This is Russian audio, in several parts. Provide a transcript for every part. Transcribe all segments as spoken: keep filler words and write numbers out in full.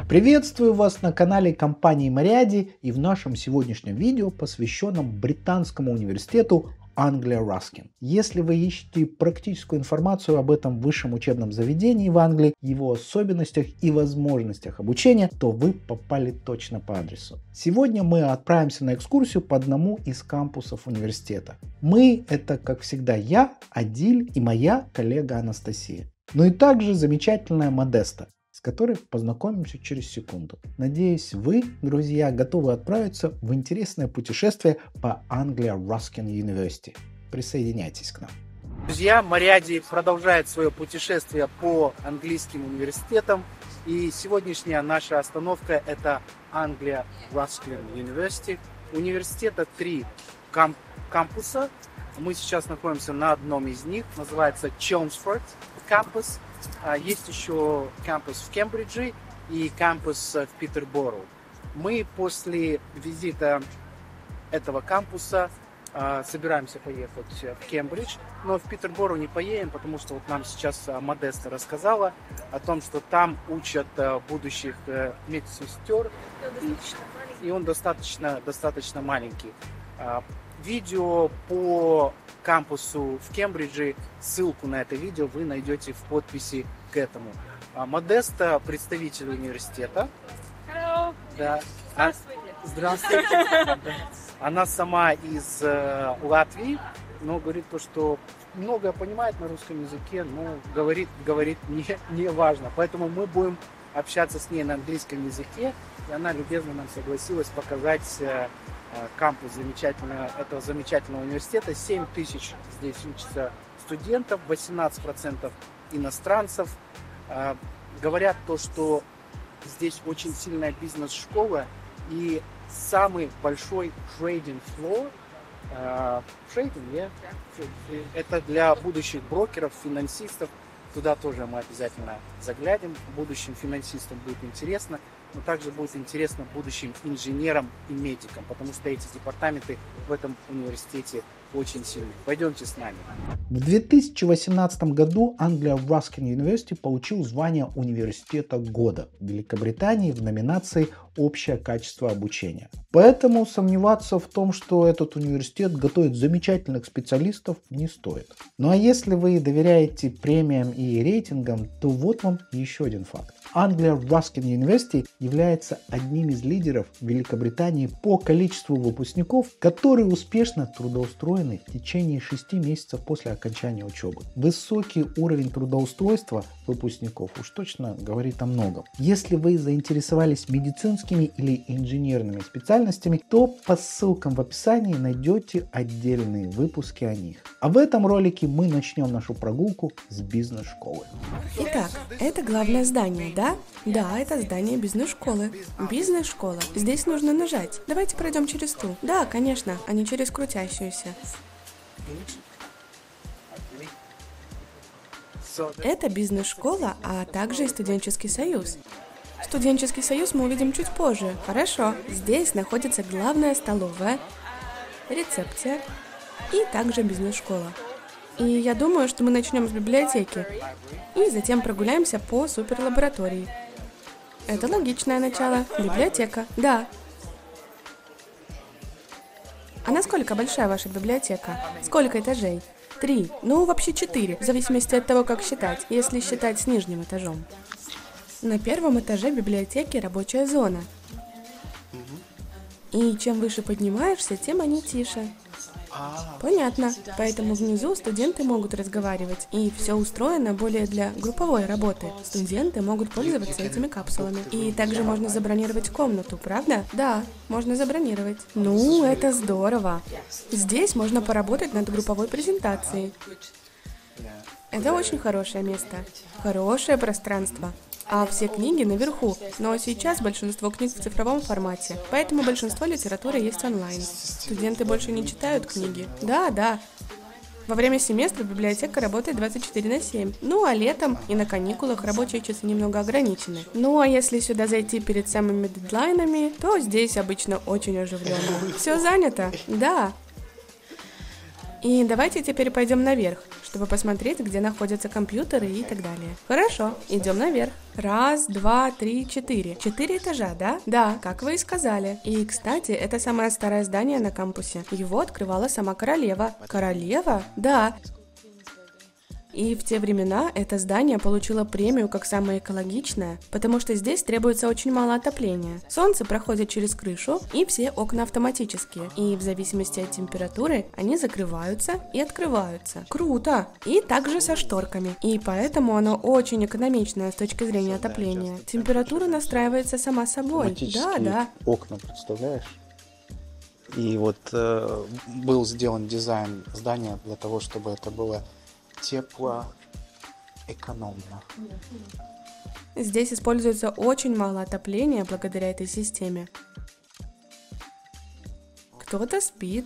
Приветствую вас на канале компании Mariadi и в нашем сегодняшнем видео, посвященном британскому университету Anglia Ruskin. Если вы ищете практическую информацию об этом высшем учебном заведении в Англии, его особенностях и возможностях обучения, то вы попали точно по адресу. Сегодня мы отправимся на экскурсию по одному из кампусов университета. Мы — это, как всегда, я, Адиль и моя коллега Анастасия. Ну и также замечательная Модеста, с которой познакомимся через секунду. Надеюсь, вы, друзья, готовы отправиться в интересное путешествие по Anglia Ruskin University. Присоединяйтесь к нам. Друзья, Mariadi продолжает свое путешествие по английским университетам. И сегодняшняя наша остановка — это Anglia Ruskin University. Университета три камп- кампуса. Мы сейчас находимся на одном из них. Называется Chelmsford кампус. Есть еще кампус в Кембридже и кампус в Питерборо. Мы после визита этого кампуса э, собираемся поехать в Кембридж, но в Питерборо не поедем, потому что вот нам сейчас Модеста рассказала о том, что там учат э, будущих э, медсестер, и, и он достаточно, достаточно маленький. Э, видео по кампусу в Кембридже, ссылку на это видео вы найдете в подписи к этому. Модеста — представитель университета. Hello. Да. Здравствуйте. А, здравствуйте. Она сама из э, Латвии, но говорит то, что многое понимает на русском языке, но говорит, говорит не, не важно. Поэтому мы будем общаться с ней на английском языке, и она любезно нам согласилась показать э, кампус замечательного, этого замечательного университета. семь тысяч здесь учатся студентов, восемнадцать процентов иностранцев. Э, говорят то, что здесь очень сильная бизнес-школа и самый большой трейдинг флор. Э, трейдинг, yeah? Это для будущих брокеров, финансистов. Туда тоже мы обязательно заглянем. Будущим финансистам будет интересно, но также будет интересно будущим инженерам и медикам, потому что эти департаменты в этом университете очень сильны. Пойдемте с нами. В две тысячи восемнадцатом году Anglia Ruskin University получил звание Университета года в Великобритании в номинации «Общее качество обучения». Поэтому сомневаться в том, что этот университет готовит замечательных специалистов, не стоит. Ну а если вы доверяете премиям и рейтингам, то вот вам еще один факт. Anglia Ruskin University является одним из лидеров в Великобритании по количеству выпускников, которые успешно трудоустроены в течение шести месяцев после окончания учебы. Высокий уровень трудоустройства выпускников уж точно говорит о многом. Если вы заинтересовались медицинскими или инженерными специальностями, то по ссылкам в описании найдете отдельные выпуски о них. А в этом ролике мы начнем нашу прогулку с бизнес-школы. Итак, это главное здание, да? Да, это здание бизнес-школы. Бизнес-школа. Здесь нужно нажать. Давайте пройдем через ту. Да, конечно, а не через крутящуюся. Это бизнес-школа, а также и студенческий союз. Студенческий союз мы увидим чуть позже. Хорошо. Здесь находится главная столовая, рецепция и также бизнес-школа. И я думаю, что мы начнем с библиотеки и затем прогуляемся по суперлаборатории. Это логичное начало. Библиотека, да. А насколько большая ваша библиотека? Сколько этажей? Три. Ну, вообще четыре, в зависимости от того, как считать, если считать с нижним этажом. На первом этаже библиотеки рабочая зона. И чем выше поднимаешься, тем они тише. Понятно. Поэтому внизу студенты могут разговаривать, и все устроено более для групповой работы. Студенты могут пользоваться этими капсулами. И также можно забронировать комнату, правда? Да, можно забронировать. Ну, это здорово. Здесь можно поработать над групповой презентацией. Это очень хорошее место. Хорошее пространство. А все книги наверху, но сейчас большинство книг в цифровом формате, поэтому большинство литературы есть онлайн. Студенты больше не читают книги. Да, да. Во время семестра библиотека работает двадцать четыре на семь. Ну а летом и на каникулах рабочие часы немного ограничены. Ну а если сюда зайти перед самыми дедлайнами, то здесь обычно очень оживленно. Все занято? Да. И давайте теперь пойдем наверх, чтобы посмотреть, где находятся компьютеры и так далее. Хорошо, идем наверх. Раз, два, три, четыре. Четыре этажа, да? Да, как вы и сказали. И, кстати, это самое старое здание на кампусе. Его открывала сама королева. Королева? Да. И в те времена это здание получило премию как самое экологичное, потому что здесь требуется очень мало отопления. Солнце проходит через крышу, и все окна автоматические. И в зависимости от температуры они закрываются и открываются. Круто! И также со шторками. И поэтому оно очень экономичное с точки зрения отопления. Температура настраивается сама собой. Да, да. Окна, представляешь? И вот э, был сделан дизайн здания для того, чтобы это было тепло, экономно. Здесь используется очень мало отопления благодаря этой системе. Кто-то спит.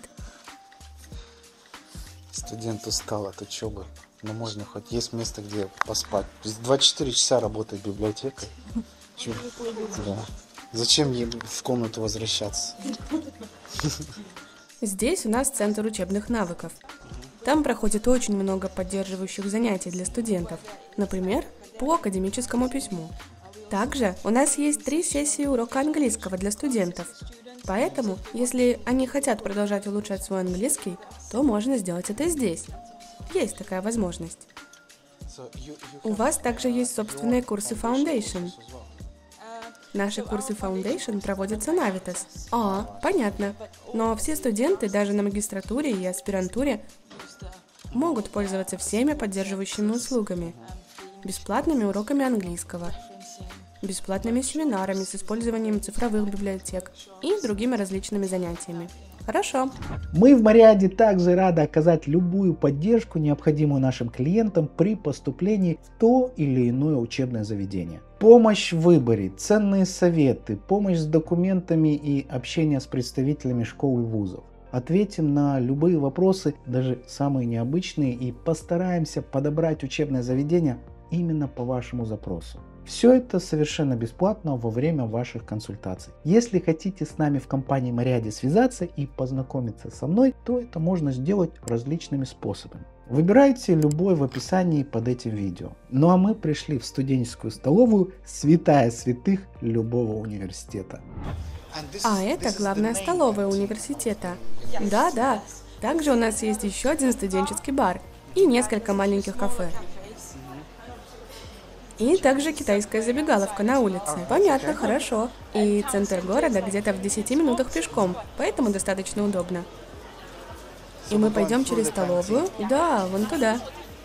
Студент устал от учебы, но можно хоть есть место, где поспать. двадцать четыре часа работает библиотека. Да. Зачем ей в комнату возвращаться? Здесь у нас центр учебных навыков. Там проходит очень много поддерживающих занятий для студентов, например, по академическому письму. Также у нас есть три сессии урока английского для студентов, поэтому, если они хотят продолжать улучшать свой английский, то можно сделать это здесь. Есть такая возможность. У вас также есть собственные курсы Foundation. Наши курсы Foundation проводятся на Avitas. А, понятно. Но все студенты, даже на магистратуре и аспирантуре, могут пользоваться всеми поддерживающими услугами. Бесплатными уроками английского, бесплатными семинарами с использованием цифровых библиотек и другими различными занятиями. Хорошо. Мы в Мариаде также рады оказать любую поддержку, необходимую нашим клиентам при поступлении в то или иное учебное заведение. Помощь в выборе, ценные советы, помощь с документами и общение с представителями школ и вузов. Ответим на любые вопросы, даже самые необычные, и постараемся подобрать учебное заведение именно по вашему запросу. Все это совершенно бесплатно во время ваших консультаций. Если хотите с нами в компании Мариаде связаться и познакомиться со мной, то это можно сделать различными способами. Выбирайте любой в описании под этим видео. Ну а мы пришли в студенческую столовую, святая святых любого университета. А это главная столовая университета. Да-да. Также у нас есть еще один студенческий бар и несколько маленьких кафе. И также китайская забегаловка на улице. Понятно, хорошо. И центр города где-то в десяти минутах пешком, поэтому достаточно удобно. И мы пойдем через столовую? Да, вон туда.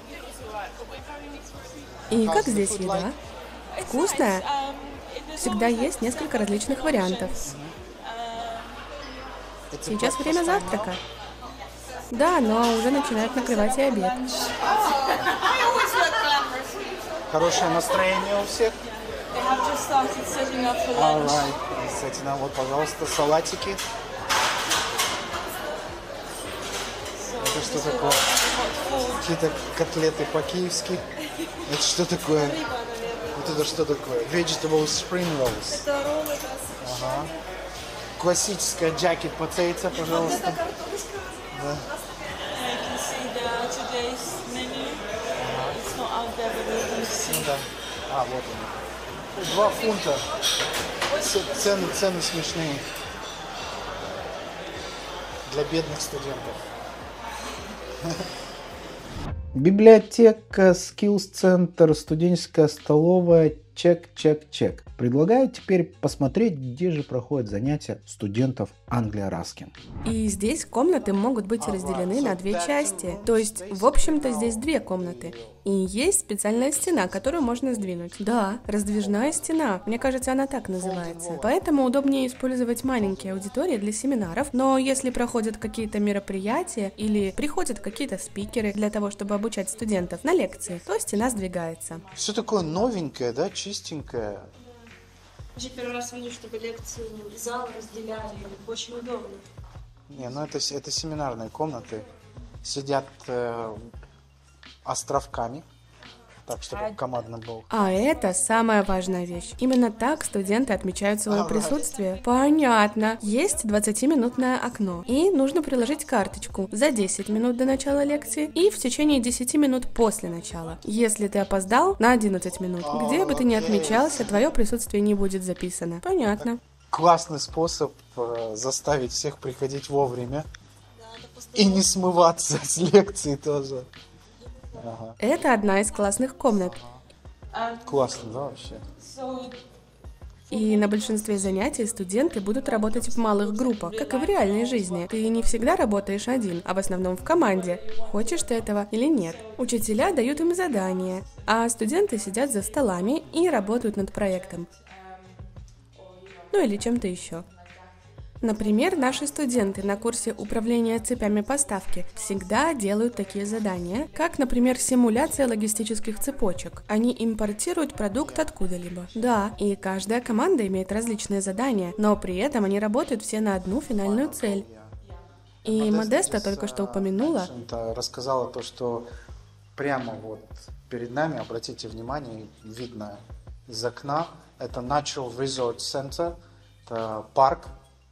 И как здесь еда? Вкусная? Всегда есть несколько различных вариантов. Сейчас время завтрака. Да, но уже начинают накрывать и обед. Хорошее настроение у всех? Alright. Кстати, нам вот, пожалуйста, салатики. Это что такое? Какие-то котлеты по-киевски. Это что такое? Вот это что такое? Vegetable spring rolls. Ага. Классическая джакет поцейца, пожалуйста. Да. Ну да. А, вот он. Два фунта. Цены, цены смешные. Для бедных студентов. Библиотека, скиллс-центр, студенческая столовая, чек, чек, чек. Предлагаю теперь посмотреть, где же проходят занятия студентов Anglia Ruskin. И здесь комнаты могут быть разделены на две части. То есть, в общем-то, здесь две комнаты. И есть специальная стена, которую можно сдвинуть. Да, раздвижная стена. Мне кажется, она так называется. Поэтому удобнее использовать маленькие аудитории для семинаров. Но если проходят какие-то мероприятия или приходят какие-то спикеры для того, чтобы обучать студентов на лекции, то стена сдвигается. Все такое новенькое, да, чистенькое. Я первый раз вижу, чтобы лекции зал разделяли. Очень удобно. Не, ну это, это семинарные комнаты. Сидят э, островками так, чтобы командно был. А это самая важная вещь. Именно так студенты отмечают свое присутствие. Понятно. Есть двадцатиминутное окно, и нужно приложить карточку за десять минут до начала лекции и в течение десяти минут после начала. Если ты опоздал на одиннадцать минут, где бы ты ни отмечался, твое присутствие не будет записано. Понятно. Классный способ э, заставить всех приходить вовремя и не смываться с лекции тоже. Ага. Это одна из классных комнат. Классно, да, вообще? И на большинстве занятий студенты будут работать в малых группах, как и в реальной жизни. Ты не всегда работаешь один, а в основном в команде. Хочешь ты этого или нет. Учителя дают им задания, а студенты сидят за столами и работают над проектом. Ну или чем-то еще. Например, наши студенты на курсе управления цепями поставки всегда делают такие задания, как, например, симуляция логистических цепочек. Они импортируют продукт откуда-либо. Да, и каждая команда имеет различные задания, но при этом они работают все на одну финальную цель. И Модеста только что упомянула... Рассказала то, что прямо вот перед нами, обратите внимание, видно из окна, это Natural Resort Center, это парк,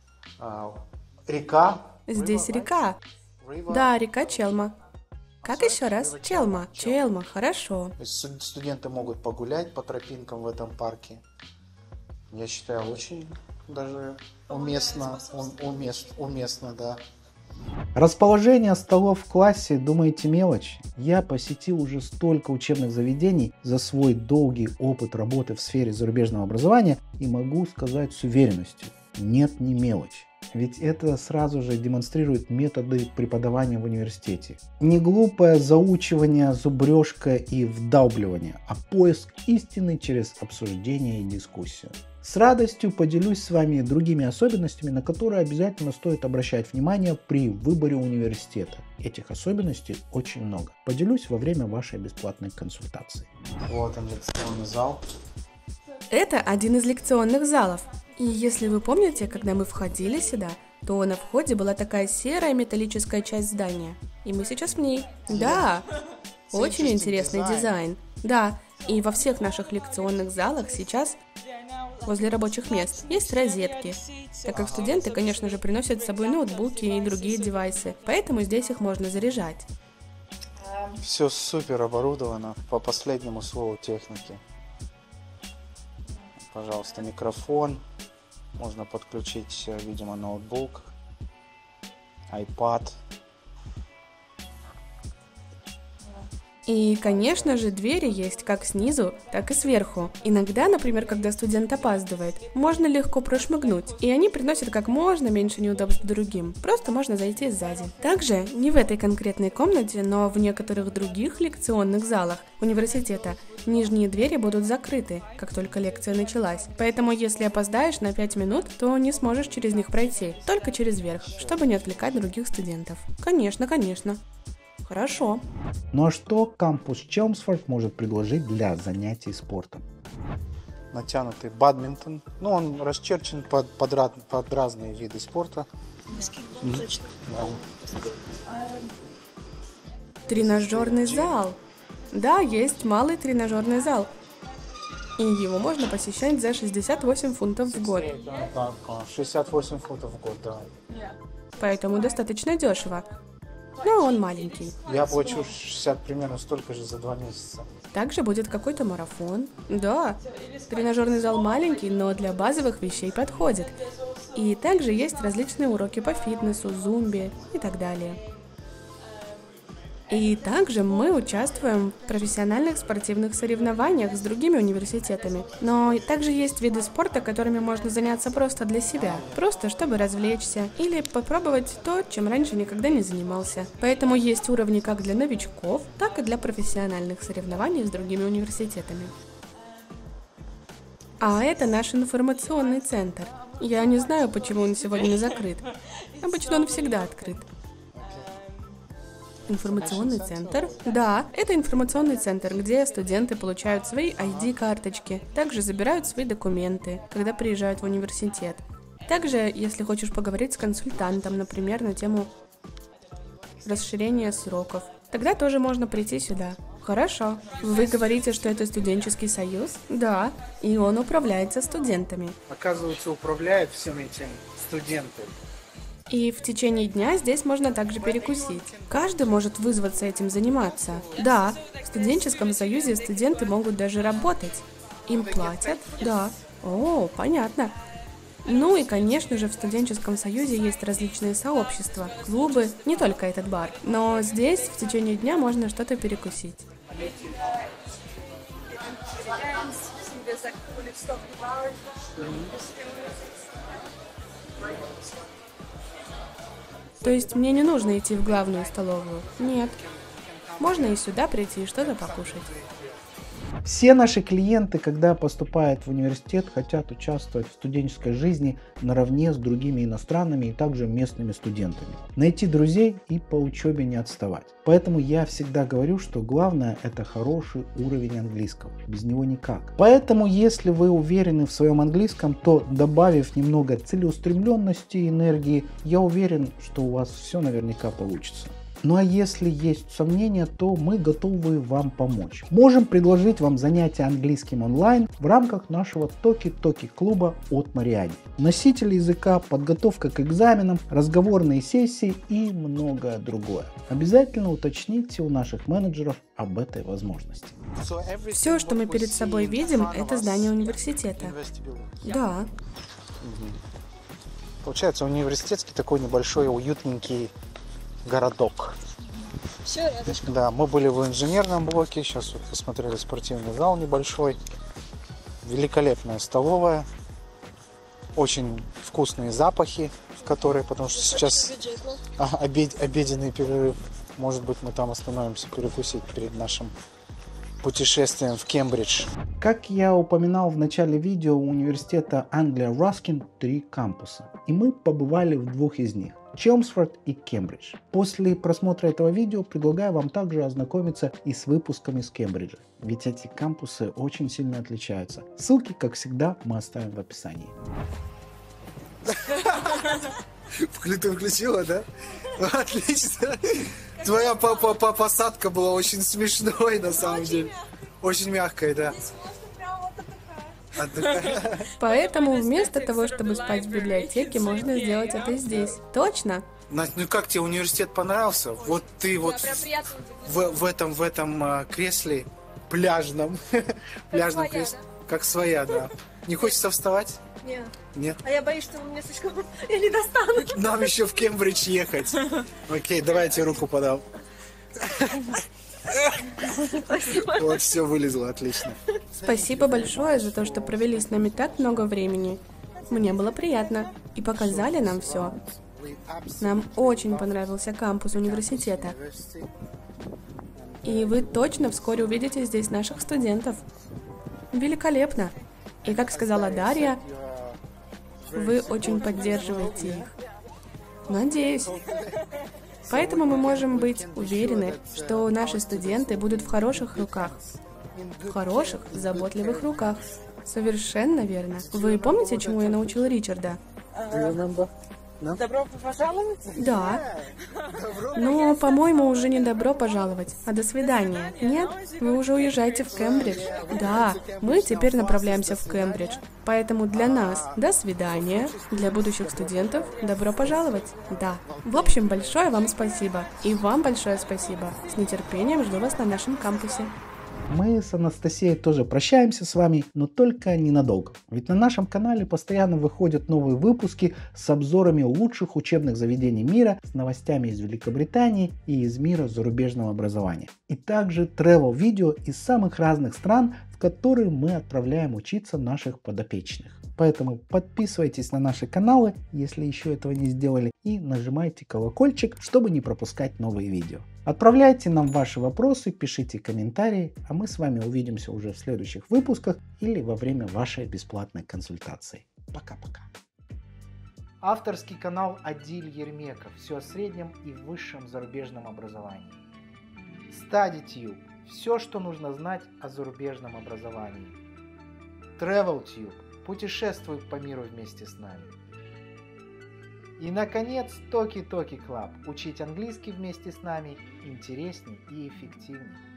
река. Здесь река. Да, река Челма. Как еще раз? Челма. Челма, хорошо. Студенты могут погулять по тропинкам в этом парке. Я считаю, очень даже уместно, уместно, уместно, да. Расположение столов в классе, думаете, мелочь? Я посетил уже столько учебных заведений за свой долгий опыт работы в сфере зарубежного образования и могу сказать с уверенностью: нет, не мелочь. Ведь это сразу же демонстрирует методы преподавания в университете. Не глупое заучивание, зубрежка и вдалбливание, а поиск истины через обсуждение и дискуссию. С радостью поделюсь с вами другими особенностями, на которые обязательно стоит обращать внимание при выборе университета. Этих особенностей очень много. Поделюсь во время вашей бесплатной консультации. Вот он, лекционный зал. Это один из лекционных залов. И если вы помните, когда мы входили сюда, то на входе была такая серая металлическая часть здания. И мы сейчас в ней. Да, очень интересный дизайн. Да, и во всех наших лекционных залах сейчас возле рабочих мест есть розетки, так как студенты, конечно же, приносят с собой ноутбуки и другие девайсы, поэтому здесь их можно заряжать. Все супер оборудовано по последнему слову техники. Пожалуйста, микрофон. Можно подключить, видимо, ноутбук, iPad. И, конечно же, двери есть как снизу, так и сверху. Иногда, например, когда студент опаздывает, можно легко прошмыгнуть, и они приносят как можно меньше неудобств другим. Просто можно зайти сзади. Также, не в этой конкретной комнате, но в некоторых других лекционных залах университета нижние двери будут закрыты, как только лекция началась. Поэтому, если опоздаешь на пять минут, то не сможешь через них пройти, только через верх, чтобы не отвлекать других студентов. Конечно, конечно. Хорошо. Ну а что кампус Челмсфорд может предложить для занятий спортом? Натянутый бадминтон. Ну, он расчерчен под, под, под разные виды спорта. Баскетбол, точно. Да. Тренажерный зал. Да, есть малый тренажерный зал. И его можно посещать за шестьдесят восемь фунтов в год. Да, шестьдесят восемь фунтов в год, да. Поэтому достаточно дешево. Но он маленький. Я плачу шестьдесят примерно столько же за два месяца. Также будет какой-то марафон. Да, тренажерный зал маленький, но для базовых вещей подходит. И также есть различные уроки по фитнесу, зумбе и так далее. И также мы участвуем в профессиональных спортивных соревнованиях с другими университетами. Но также есть виды спорта, которыми можно заняться просто для себя, просто чтобы развлечься или попробовать то, чем раньше никогда не занимался. Поэтому есть уровни как для новичков, так и для профессиональных соревнований с другими университетами. А это наш информационный центр. Я не знаю, почему он сегодня закрыт. Обычно он всегда открыт. Информационный центр? Да, это информационный центр, где студенты получают свои ай ди-карточки, также забирают свои документы, когда приезжают в университет. Также, если хочешь поговорить с консультантом, например, на тему расширения сроков, тогда тоже можно прийти сюда. Хорошо. Вы говорите, что это студенческий союз? Да. И он управляется студентами. Оказывается, управляют всем этим студенты. И в течение дня здесь можно также перекусить. Каждый может вызваться этим заниматься. Да, в студенческом союзе студенты могут даже работать. Им платят? Да. О, понятно. Ну и, конечно же, в студенческом союзе есть различные сообщества, клубы, не только этот бар. Но здесь в течение дня можно что-то перекусить. То есть мне не нужно идти в главную столовую? Нет. Можно и сюда прийти и что-то покушать. Все наши клиенты, когда поступают в университет, хотят участвовать в студенческой жизни наравне с другими иностранными и также местными студентами. Найти друзей и по учебе не отставать. Поэтому я всегда говорю, что главное — это хороший уровень английского. Без него никак. Поэтому, если вы уверены в своем английском, то, добавив немного целеустремленности и энергии, я уверен, что у вас все наверняка получится. Ну а если есть сомнения, то мы готовы вам помочь. Можем предложить вам занятия английским онлайн в рамках нашего Токи-Токи клуба от Мариани. Носители языка, подготовка к экзаменам, разговорные сессии и многое другое. Обязательно уточните у наших менеджеров об этой возможности. Все, что мы перед собой видим, это здание университета. Да. Получается, университетский такой небольшой, уютненький городок. Все рядышком. Да, мы были в инженерном блоке, сейчас вот посмотрели спортивный зал небольшой, великолепная столовая, очень вкусные запахи, которые, потому что сейчас а, обед, обеденный перерыв, может быть, мы там остановимся перекусить перед нашим путешествием в Кембридж. Как я упоминал в начале видео, у университета Anglia Ruskin три кампуса, и мы побывали в двух из них. Челмсфорд и Кембридж. После просмотра этого видео предлагаю вам также ознакомиться и с выпусками с Кембриджа, ведь эти кампусы очень сильно отличаются. Ссылки, как всегда, мы оставим в описании. Ты включила, да? Отлично. Твоя посадка была очень смешной, на самом деле. Очень мягкая, да. Поэтому вместо того, чтобы спать в библиотеке, можно сделать это здесь. Точно? Настя, ну как тебе университет понравился? Вот ты вот в, в этом в этом а, кресле пляжном, пляжном своя, кресле, да? как своя, да. Не хочется вставать? Нет. Нет. А я боюсь, что вы мне слишком... Я не достану. Нам еще в Кембридж ехать. Окей, давай я тебе руку подам. Вот, все вылезло, отлично. Спасибо большое за то, что провели с нами так много времени. Мне было приятно. И показали нам все. Нам очень понравился кампус университета. И вы точно вскоре увидите здесь наших студентов. Великолепно. И как сказала Дарья, вы очень поддерживаете их. Надеюсь. Поэтому мы можем быть уверены, что наши студенты будут в хороших руках. В хороших, заботливых руках. Совершенно верно. Вы помните, чему я научил Ричарда? Добро пожаловать? Да. Но, по-моему, уже не добро пожаловать, а до свидания. Нет? Вы уже уезжаете в Кембридж? Да, мы теперь направляемся в Кембридж. Поэтому для нас до свидания, для будущих студентов добро пожаловать. Да. В общем, большое вам спасибо. И вам большое спасибо. С нетерпением жду вас на нашем кампусе. Мы с Анастасией тоже прощаемся с вами, но только ненадолго. Ведь на нашем канале постоянно выходят новые выпуски с обзорами лучших учебных заведений мира, с новостями из Великобритании и из мира зарубежного образования. И также travel видео из самых разных стран, в которые мы отправляем учиться наших подопечных. Поэтому подписывайтесь на наши каналы, если еще этого не сделали, и нажимайте колокольчик, чтобы не пропускать новые видео. Отправляйте нам ваши вопросы, пишите комментарии, а мы с вами увидимся уже в следующих выпусках или во время вашей бесплатной консультации. Пока-пока. Авторский канал Адиль Ермеков. Все о среднем и высшем зарубежном образовании. StudyTube. Все, что нужно знать о зарубежном образовании. TravelTube. Путешествуй по миру вместе с нами. И, наконец, Токи-Токи Клаб. Учить английский вместе с нами интереснее и эффективнее.